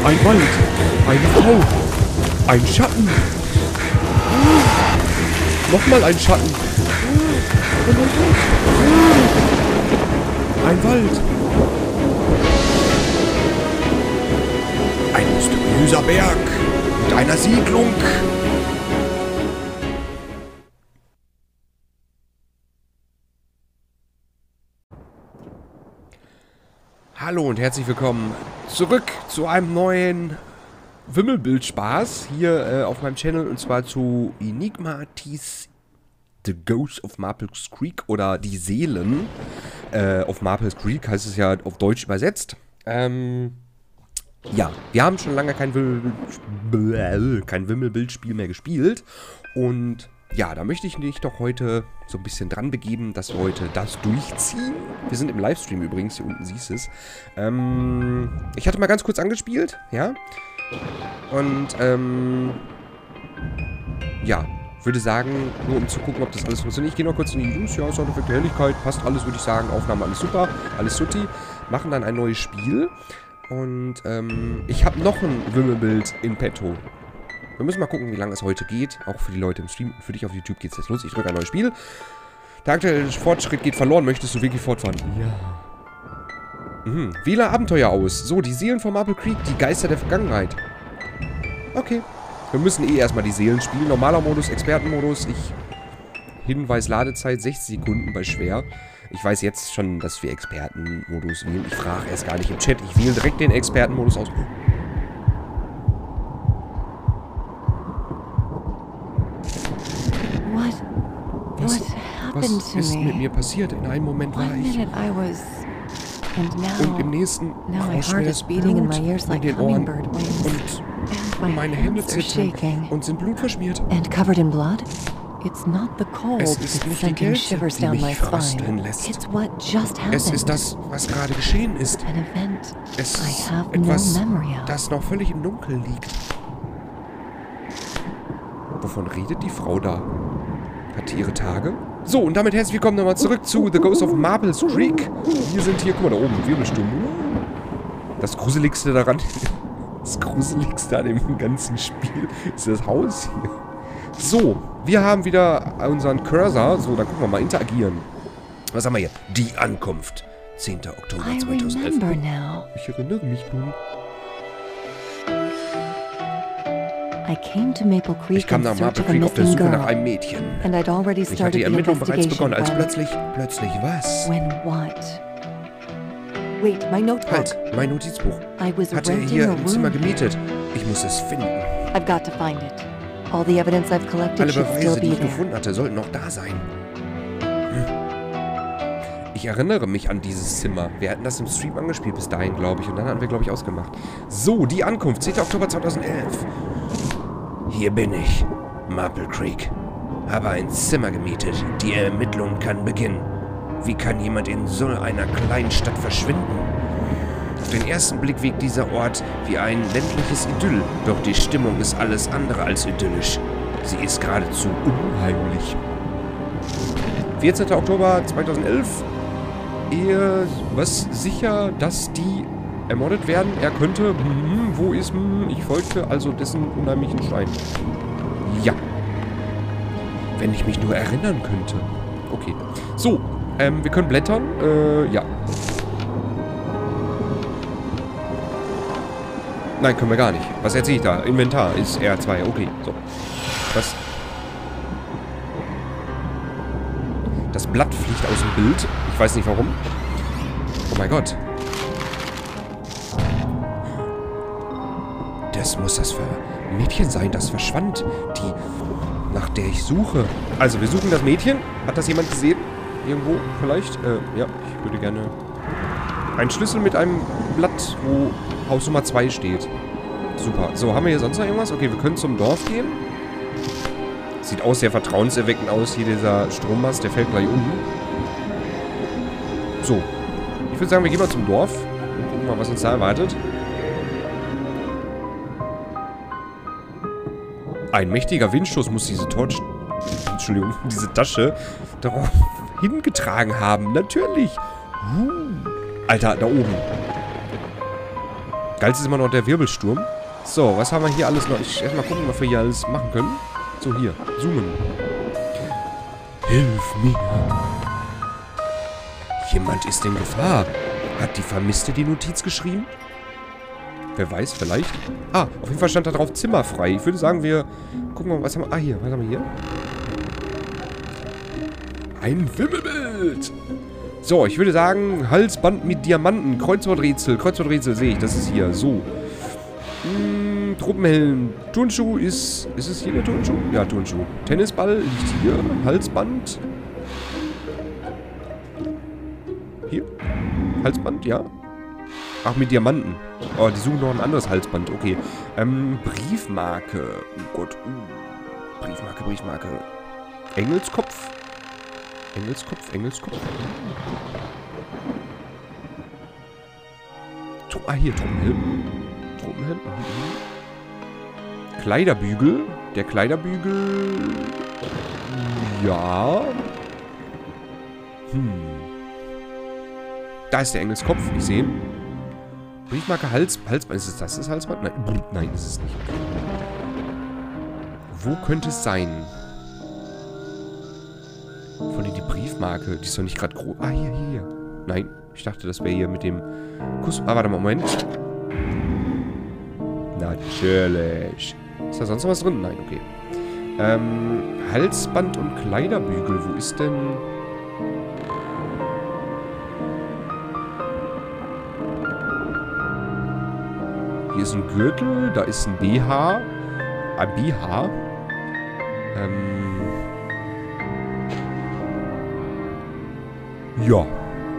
Ein Wald. Eine Frau. Ein Schatten. Nochmal ein Schatten. Ein Wald. Ein mysteriöser Berg mit einer Siedlung. Hallo und herzlich willkommen zurück zu einem neuen Wimmelbild-Spaß hier auf meinem Channel, und zwar zu Enigmatis The Ghost of Maples Creek oder die Seelen auf Maples Creek, heißt es ja auf Deutsch übersetzt. Ja, wir haben schon lange kein Wimmelbildspiel mehr gespielt, und ja, da möchte ich mich doch heute so ein bisschen dran begeben, dass wir heute das durchziehen. Wir sind im Livestream übrigens, hier unten siehst du es. Ich hatte mal ganz kurz angespielt, ja. Und, ja, würde sagen, nur um zu gucken, ob das alles funktioniert. Ich gehe noch kurz in die News, ja, Soundeffekte, Helligkeit, passt alles, würde ich sagen. Aufnahme, alles super, alles sutti. Machen dann ein neues Spiel. Und, ich habe noch ein Wimmelbild in petto. Wir müssen mal gucken, wie lange es heute geht. Auch für die Leute im Stream. Für dich auf YouTube geht es jetzt los. Ich drücke ein neues Spiel. Der aktuelle Fortschritt geht verloren. Möchtest du wirklich fortfahren? Ja. Wähle Abenteuer aus. So, die Seelen von Maple Creek. Die Geister der Vergangenheit. Okay. Wir müssen erstmal die Seelen spielen. Normaler Modus, Expertenmodus. Hinweis, Ladezeit 60 Sekunden bei schwer. Ich weiß jetzt schon, dass wir Expertenmodus wählen. Ich frage erst gar nicht im Chat. Ich wähle direkt den Expertenmodus aus. Was ist mit mir passiert? In einem Moment war ich... Und im nächsten rauscht mir das Blut in den Ohren. Und meine Hände zittern und sind blutverschmiert. Es ist nicht die Kälte, die mich frösteln lässt. Es ist das, was gerade geschehen ist. Es ist etwas, das noch völlig im Dunkeln liegt. Wovon redet die Frau da? Hat die ihre Tage? So, und damit herzlich willkommen nochmal zurück zu The Ghost of Maples Creek. Wir sind hier, guck mal da oben, Wirbelsturm. Das Gruseligste daran, das Gruseligste an dem ganzen Spiel ist das Haus hier. So, wir haben wieder unseren Cursor. So, dann gucken wir mal, interagieren. Was haben wir hier? Die Ankunft. 10. Oktober 2011. Ich erinnere mich nun. Ich kam nach Maple Creek auf der Suche nach einem Mädchen. Ich hatte die Ermittlung bereits begonnen, als plötzlich was? Halt, mein Notizbuch. Hatte er hier im Zimmer gemietet. Ich muss es finden. Alle Beweise, die ich gefunden hatte, sollten noch da sein. Ich erinnere mich an dieses Zimmer. Wir hatten das im Stream angespielt bis dahin, glaube ich. Und dann hatten wir, glaube ich, ausgemacht. So, die Ankunft, 10. Oktober 2011. Hier bin ich, Maple Creek. Habe ein Zimmer gemietet. Die Ermittlung kann beginnen. Wie kann jemand in so einer kleinen Stadt verschwinden? Auf den ersten Blick wirkt dieser Ort wie ein ländliches Idyll. Doch die Stimmung ist alles andere als idyllisch. Sie ist geradezu unheimlich. 14. Oktober 2011. Was sicher, dass die ermordet werden? Er könnte... wo ist... ich folgte also dessen unheimlichen Stein. Ja. Wenn ich mich nur erinnern könnte. Okay. So. Wir können blättern. Ja. Nein, können wir gar nicht. Was erzähle ich da? Inventar ist R2. Okay. So. Was? Das Blatt fliegt aus dem Bild. Ich weiß nicht warum. Oh mein Gott. Das muss das Mädchen sein, das verschwand. Nach der ich suche. Also, wir suchen das Mädchen. Hat das jemand gesehen? Irgendwo vielleicht? Ja, ich würde gerne... Ein Schlüssel mit einem Blatt, wo Haus Nummer 2 steht. Super. So, haben wir hier sonst noch irgendwas? Okay, wir können zum Dorf gehen. Sieht auch sehr vertrauenserweckend aus, hier dieser Strommast. Der fällt gleich um. So. Ich würde sagen, wir gehen mal zum Dorf. Und gucken mal, was uns da erwartet. Ein mächtiger Windstoß muss diese diese Tasche darauf hingetragen haben. Natürlich. Alter, da oben. Geilste ist immer noch der Wirbelsturm. So, was haben wir hier alles noch? Ich erstmal gucken, was wir hier alles machen können. So, hier. Zoomen. Hilf mir. Jemand ist in Gefahr. Hat die Vermisste die Notiz geschrieben? Wer weiß, vielleicht. Ah, auf jeden Fall stand da drauf Zimmer frei. Ich würde sagen, wir gucken mal, was haben wir... Ah, hier. Was haben wir hier? Ein Wimmelbild. So, ich würde sagen, Halsband mit Diamanten. Kreuzworträtsel. Kreuzworträtsel sehe ich. Das ist hier. So. Truppenhelm. Turnschuh ist... Ist es hier der Turnschuh? Ja, Turnschuh. Tennisball liegt hier. Halsband. Hier. Halsband, ja. Ach, mit Diamanten. Oh, die suchen noch ein anderes Halsband. Okay. Briefmarke. Oh Gott. Briefmarke, Briefmarke. Engelskopf. Engelskopf, Engelskopf. Ah, hier, Truppenhelm. Truppenhelm. Kleiderbügel. Der Kleiderbügel... Ja. Da ist der Engelskopf. Ich sehe ihn. Briefmarke, Halsband. Ist es das? Ist Halsband? Nein. Nein, ist es nicht. Wo könnte es sein? Von der die Briefmarke. Die ist doch nicht gerade groß. Ah, hier. Nein. Ich dachte, das wäre hier mit dem Kuss. Ah, warte mal, Moment. Natürlich. Ist da sonst noch was drin? Nein, okay. Halsband und Kleiderbügel. Wo ist denn... Hier ist ein Gürtel. Da ist ein BH. Ein BH. Ja.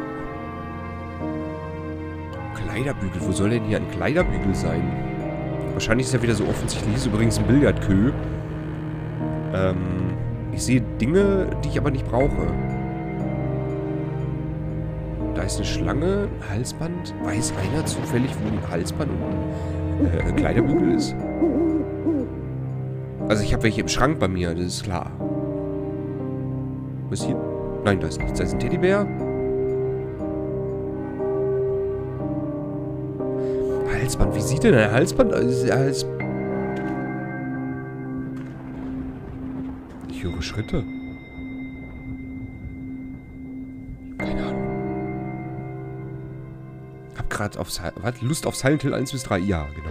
Kleiderbügel. Wo soll denn hier ein Kleiderbügel sein? Wahrscheinlich ist ja wieder so offensichtlich. Hier ist übrigens ein Billardkö. Ich sehe Dinge, die ich aber nicht brauche. Da ist eine Schlange, ein Halsband. Weiß einer zufällig, wo ein Halsband und ein Kleiderbügel ist? Also ich habe welche im Schrank bei mir, das ist klar. Was ist hier? Nein, da ist nichts. Da ist ein Teddybär. Halsband. Wie sieht denn ein Halsband aus? Ich höre Schritte. Keine Ahnung. Hab gerade auf Lust auf Silent Hill 1 bis 3. Ja, genau.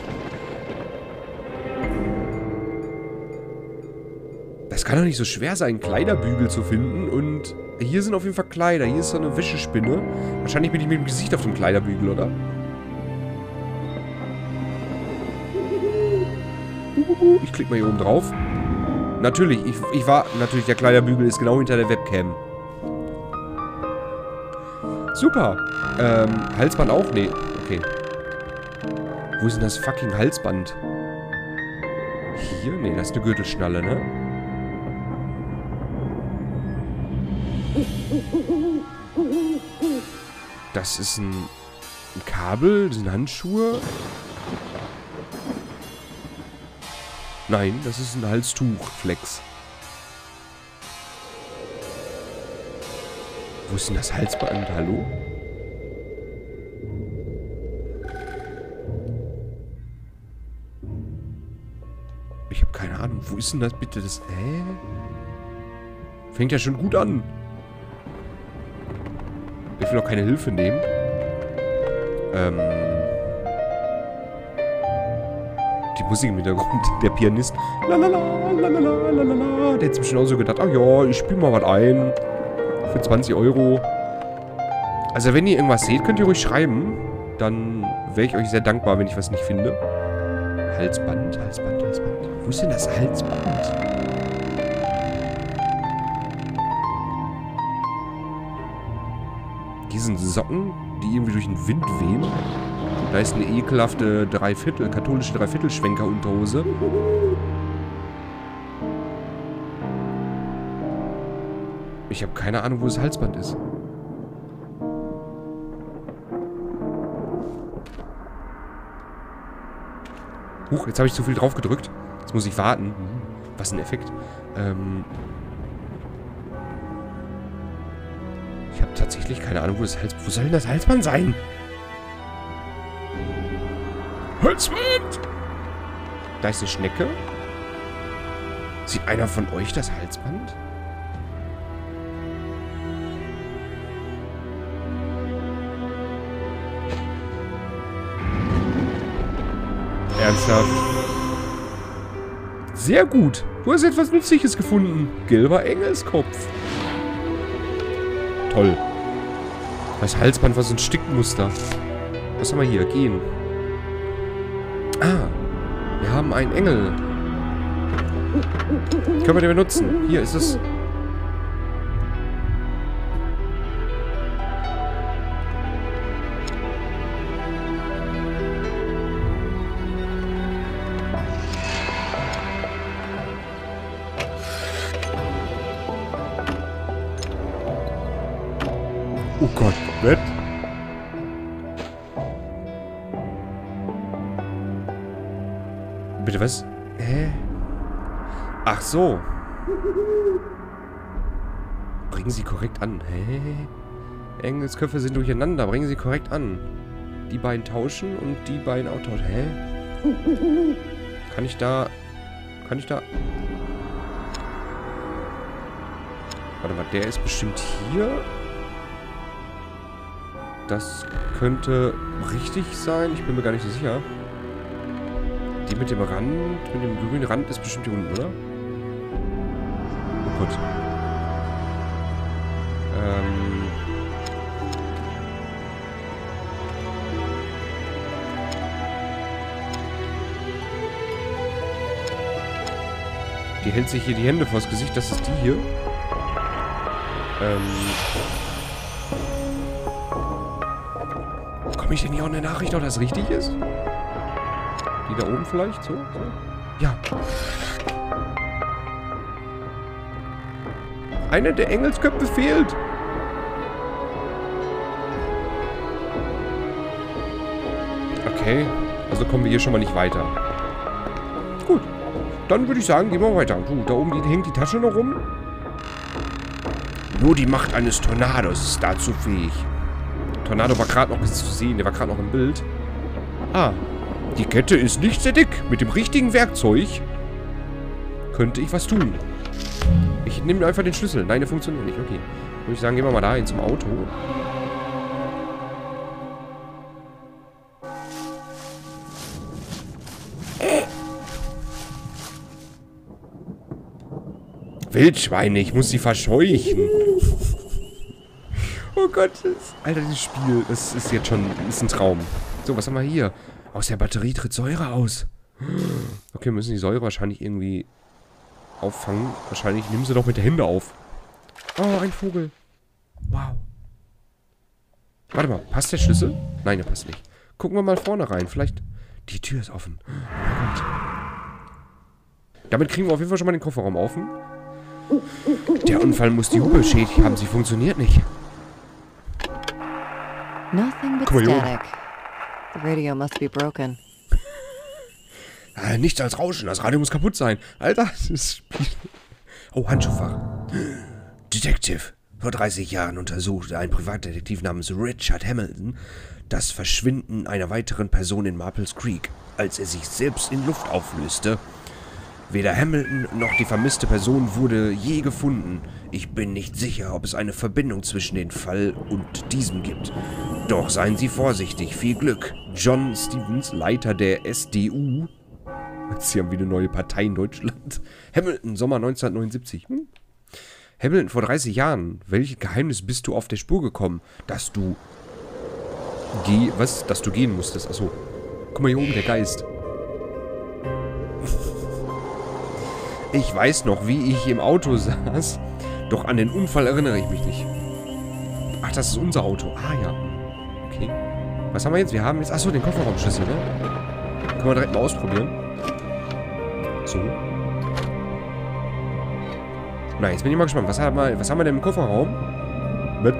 Das kann doch nicht so schwer sein, Kleiderbügel zu finden. Und hier sind auf jeden Fall Kleider. Hier ist so eine Wäschespinne. Wahrscheinlich bin ich mit dem Gesicht auf dem Kleiderbügel, oder? Ich klicke mal hier oben drauf. Natürlich, ich war... Natürlich, der Kleiderbügel ist genau hinter der Webcam. Super. Halsband auch? Nee. Okay. Wo ist denn das fucking Halsband? Hier? Nee, das ist eine Gürtelschnalle, ne? Das ist ein Kabel. Das sind Handschuhe. Nein, das ist ein Halstuch. Flex. Wo ist denn das Halsband? Hallo? Ich habe keine Ahnung. Wo ist denn das bitte? Das... Fängt ja schon gut an. Ich will auch keine Hilfe nehmen. Die Musik im Hintergrund. Der Pianist. Lalala, lalala, lalala. Der hat sich bestimmt auch so gedacht, ach ja, ich spiele mal was ein. Für 20 €. Also wenn ihr irgendwas seht, könnt ihr ruhig schreiben. Dann wäre ich euch sehr dankbar, wenn ich was nicht finde. Halsband, Halsband, Halsband. Wo ist denn das Halsband? Hier sind Socken, die irgendwie durch den Wind wehen. Da ist eine ekelhafte katholische Dreiviertelschwenker-Unterhose. Ich habe keine Ahnung, wo das Halsband ist. Huch, jetzt habe ich zu viel drauf gedrückt. Jetzt muss ich warten. Was ein Effekt. Ich habe tatsächlich keine Ahnung, wo das Halsband... Wo soll denn das Halsband sein? Halsband! Da ist eine Schnecke. Sieht einer von euch das Halsband? Ernsthaft? Sehr gut. Du hast etwas Nützliches gefunden. Gelber Engelskopf. Toll. Das Halsband war so ein Stickmuster. Was haben wir hier? Gehen. Ah. Wir haben einen Engel. Können wir den benutzen? Hier ist es. Oh Gott, was? Bitte was? Hä? Ach so. Bringen Sie korrekt an. Hä? Engelsköpfe sind durcheinander. Bringen Sie korrekt an. Die beiden tauschen und die beiden auch tauschen. Hä? Kann ich da... Warte mal, der ist bestimmt hier. Das könnte richtig sein. Ich bin mir gar nicht so sicher. Die mit dem Rand, mit dem grünen Rand ist bestimmt hier unten, oder? Oh Gott. Die hält sich hier die Hände vors Gesicht. Das ist die hier. Komme ich denn hier auch eine Nachricht, ob das richtig ist? Die da oben vielleicht? So? Ja. Einer der Engelsköpfe fehlt. Okay. Also kommen wir hier schon mal nicht weiter. Gut. Dann würde ich sagen, gehen wir weiter. Du, da oben hängt die Tasche noch rum. Nur die Macht eines Tornados ist dazu fähig. Tornado war gerade noch zu sehen. Der war gerade noch im Bild. Ah. Die Kette ist nicht sehr dick. Mit dem richtigen Werkzeug könnte ich was tun. Ich nehme einfach den Schlüssel. Nein, der funktioniert nicht. Okay. Würde ich sagen, gehen wir mal dahin zum Auto. Wildschweine, ich muss sie verscheuchen. Oh Gott. Alter, dieses Spiel, das ist jetzt schon ist ein Traum. So, was haben wir hier? Aus der Batterie tritt Säure aus. Okay, wir müssen die Säure wahrscheinlich irgendwie auffangen. Wahrscheinlich nehmen sie doch mit der Hände auf. Oh, ein Vogel. Wow. Warte mal, passt der Schlüssel? Nein, der passt nicht. Gucken wir mal vorne rein. Vielleicht... Die Tür ist offen. Oh mein Gott. Damit kriegen wir auf jeden Fall schon mal den Kofferraum offen. Der Unfall muss die Hupe beschädigt haben. Sie funktioniert nicht. Nothing but static. The radio must be broken. Nichts als Rauschen. Das Radio muss kaputt sein. Alter, das Spiel... Oh, Handschuhfach. Detective. Vor 30 Jahren untersuchte ein Privatdetektiv namens Richard Hamilton das Verschwinden einer weiteren Person in Maples Creek, als er sich selbst in Luft auflöste. Weder Hamilton noch die vermisste Person wurde je gefunden. Ich bin nicht sicher, ob es eine Verbindung zwischen dem Fall und diesem gibt. Doch seien Sie vorsichtig. Viel Glück. John Stevens, Leiter der SDU. Jetzt haben wir eine neue Partei in Deutschland. Hamilton, Sommer 1979. Hamilton, vor 30 Jahren. Welches Geheimnis bist du auf der Spur gekommen, dass du... Dass du gehen musstest? Achso. Guck mal hier oben, der Geist. Ich weiß noch, wie ich im Auto saß. Doch an den Unfall erinnere ich mich nicht. Ach, das ist unser Auto. Ah, ja. Okay. Was haben wir jetzt? Wir haben jetzt... Achso, den Kofferraumschlüssel, ne? Können wir direkt mal ausprobieren. So. Na, jetzt bin ich mal gespannt. Was haben wir denn im Kofferraum? Mit?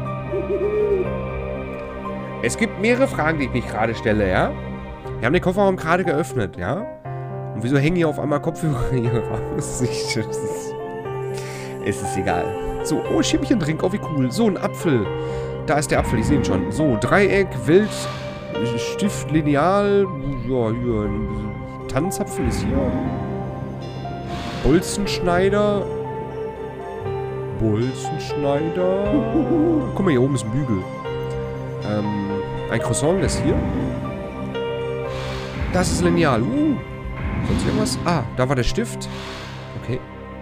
Es gibt mehrere Fragen, die ich mich gerade stelle, ja? Wir haben den Kofferraum gerade geöffnet, ja? Und wieso hängen hier auf einmal Kopfhörer hier raus? Es ist egal. So, oh, Schirmchen-Drink, oh, wie cool. So, ein Apfel. Da ist der Apfel, ich sehe ihn schon. So, Dreieck, Wild, Stift, Lineal. Ja, hier. Tannenzapfen ist hier. Bolzenschneider. Guck mal, hier oben ist ein Bügel. Ein Croissant, das hier. Das ist Lineal. Sonst irgendwas? Ah, da war der Stift. Okay.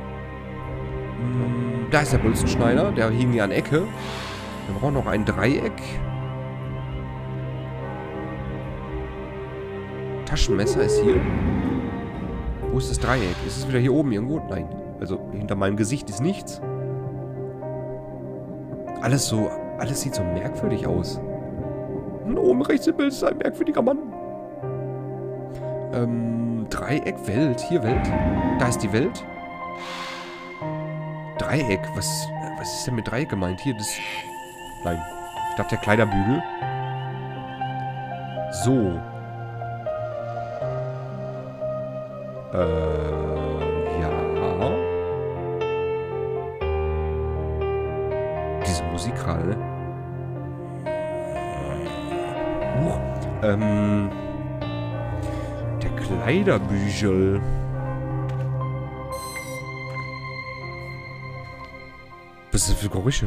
Da ist der Bolzenschneider. Der hing hier an Ecke. Wir brauchen noch ein Dreieck. Taschenmesser ist hier. Wo ist das Dreieck? Ist es wieder hier oben irgendwo? Nein. Also hinter meinem Gesicht ist nichts. Alles sieht so merkwürdig aus. Und oben rechts im Bild ist ein merkwürdiger Mann. Dreieck, Welt. Hier Welt. Da ist die Welt. Dreieck. Was ist denn mit Dreieck gemeint? Hier, das... Nein. Ich dachte, der Kleiderbügel. So. Ja. Diese Musik gerade, ne? Der Kleiderbügel. Was ist das für Geräusche?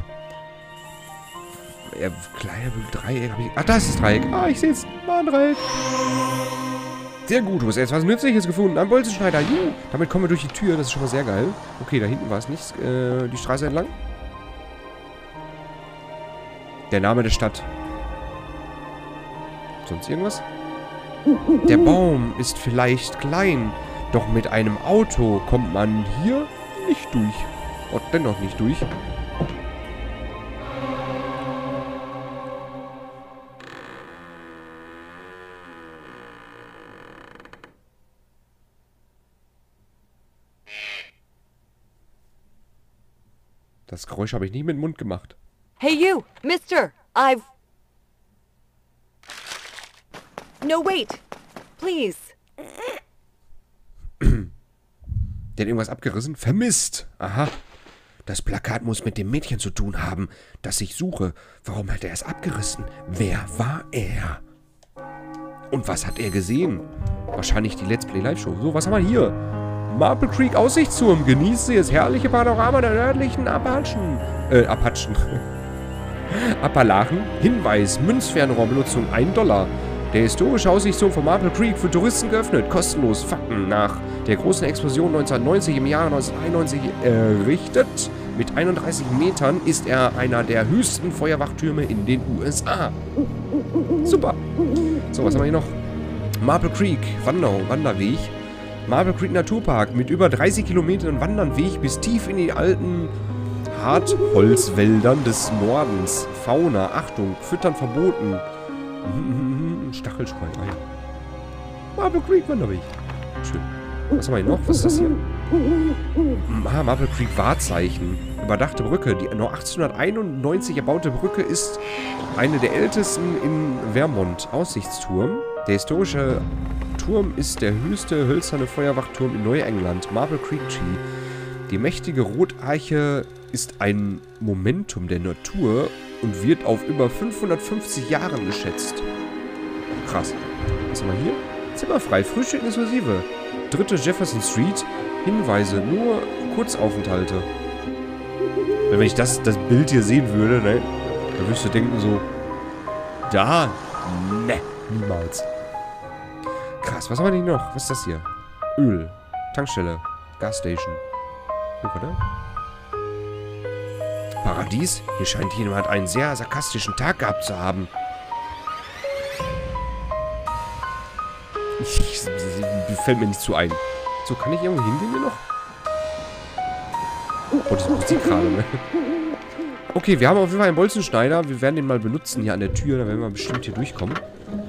Kleiderbügel, Dreieck. Ach, da ist das Dreieck. Ah, ich sehe es. War ein Dreieck. Sehr gut, du hast jetzt was Nützliches gefunden. Ein Bolzenschneider. Damit kommen wir durch die Tür. Das ist schon mal sehr geil. Okay, da hinten war es nicht. Die Straße entlang. Der Name der Stadt. Sonst irgendwas? Der Baum ist vielleicht klein, doch mit einem Auto kommt man hier nicht durch. Und dennoch nicht durch. Das Geräusch habe ich nicht mit dem Mund gemacht. Hey you, mister! No, wait! Please! Der hat irgendwas abgerissen? Vermisst! Aha. Das Plakat muss mit dem Mädchen zu tun haben, das ich suche. Warum hat er es abgerissen? Wer war er? Und was hat er gesehen? Wahrscheinlich die Let's Play Live Show. So, was haben wir hier? Maple Creek Aussichtsturm. Genießt Sie das herrliche Panorama der nördlichen Appalachen. Appalachen. Hinweis. Münzfernrohrbenutzung $1. Der historische Aussichtsturm von Maple Creek für Touristen geöffnet. Kostenlos. Fakten. Nach der großen Explosion 1990 im Jahre 1991 errichtet. Mit 31 Metern ist er einer der höchsten Feuerwachtürme in den USA. Super. So, was haben wir hier noch? Maple Creek. Wanderweg. Maple Creek Naturpark mit über 30 Kilometern Wandernweg bis tief in die alten Hartholzwäldern des Nordens. Fauna, Achtung, Füttern verboten. Stachelschwein. Maple Creek Wanderweg. Schön. Was haben wir hier noch? Was ist das hier? Maple Creek Wahrzeichen. Überdachte Brücke. Die noch 1891 erbaute Brücke ist eine der ältesten in Vermont. Aussichtsturm. Der historische Turm ist der höchste hölzerne Feuerwachturm in Neuengland. Maple Creek Tree. Die mächtige Rotarche ist ein Momentum der Natur und wird auf über 550 Jahren geschätzt. Krass. Was haben wir hier? Zimmerfrei, Frühstück inklusive. 3. Jefferson Street. Hinweise, nur Kurzaufenthalte. Wenn ich das Bild hier sehen würde, ne, dann würdest du denken so, da, ne, niemals. Krass, was haben wir denn noch? Was ist das hier? Öl. Tankstelle. Gasstation. Oh, warte. Paradies? Hier scheint jemand einen sehr sarkastischen Tag gehabt zu haben. Fällt mir nicht zu ein. So, kann ich irgendwo hingehen hier noch? Oh, das ist Musik gerade, ne? Okay, wir haben auf jeden Fall einen Bolzenschneider. Wir werden den mal benutzen hier an der Tür. Da werden wir bestimmt hier durchkommen.